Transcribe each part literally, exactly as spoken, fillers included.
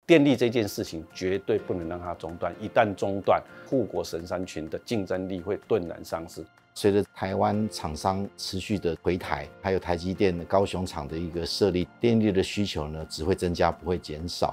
电力这件事情绝对不能让它中断，一旦中断，护国神山群的竞争力会顿然丧失。 随着台湾厂商持续的回台，还有台积电的高雄厂的一个设立，电力的需求呢只会增加，不会减少。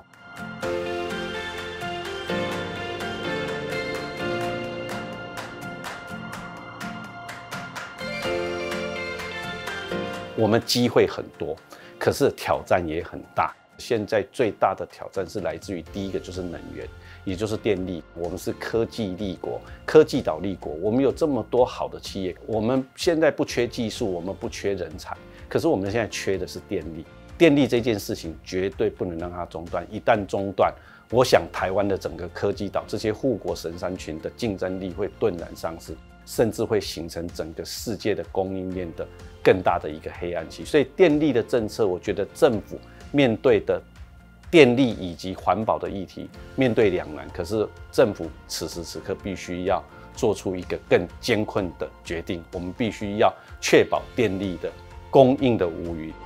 我们机会很多，可是挑战也很大。现在最大的挑战是来自于第一个就是能源，也就是电力。我们是科技立国、科技岛立国，我们有这么多好的企业，我们现在不缺技术，我们不缺人才，可是我们现在缺的是电力。电力这件事情绝对不能让它中断，一旦中断，我想台湾的整个科技岛这些护国神山群的竞争力会顿然丧失，甚至会形成整个世界的供应链的更大的一个黑暗期。所以电力的政策，我觉得政府面对的电力以及环保的议题面对两难，可是政府此时此刻必须要做出一个更艰困的决定，我们必须要确保电力的供应的无虞。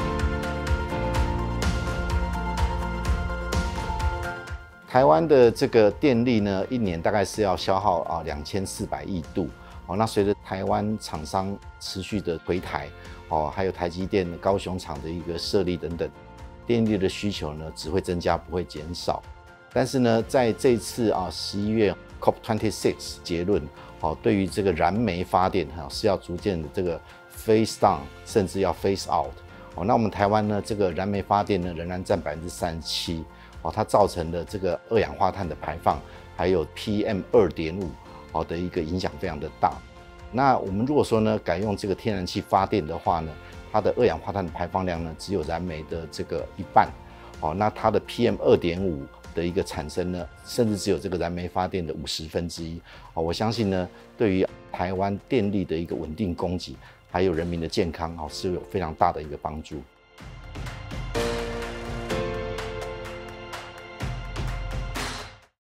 台湾的这个电力呢，一年大概是要消耗啊两千四百亿度。哦，那随着台湾厂商持续的回台，哦，还有台积电的高雄厂的一个设立等等，电力的需求呢只会增加，不会减少。但是呢，在这次啊十一月 C O P 二十六 结论，哦，对于这个燃煤发电哈是要逐渐的这个 phase down， 甚至要 phase out。哦，那我们台湾呢，这个燃煤发电呢仍然占百分之三十七，哦，它造成的这个二氧化碳的排放，还有 P M 二点五。好的一个影响非常的大。那我们如果说呢，改用这个天然气发电的话呢，它的二氧化碳的排放量呢，只有燃煤的这个一半。哦，那它的 P M 二点五的一个产生呢，甚至只有这个燃煤发电的五十分之一。哦，我相信呢，对于台湾电力的一个稳定供给，还有人民的健康，哦，是有非常大的一个帮助。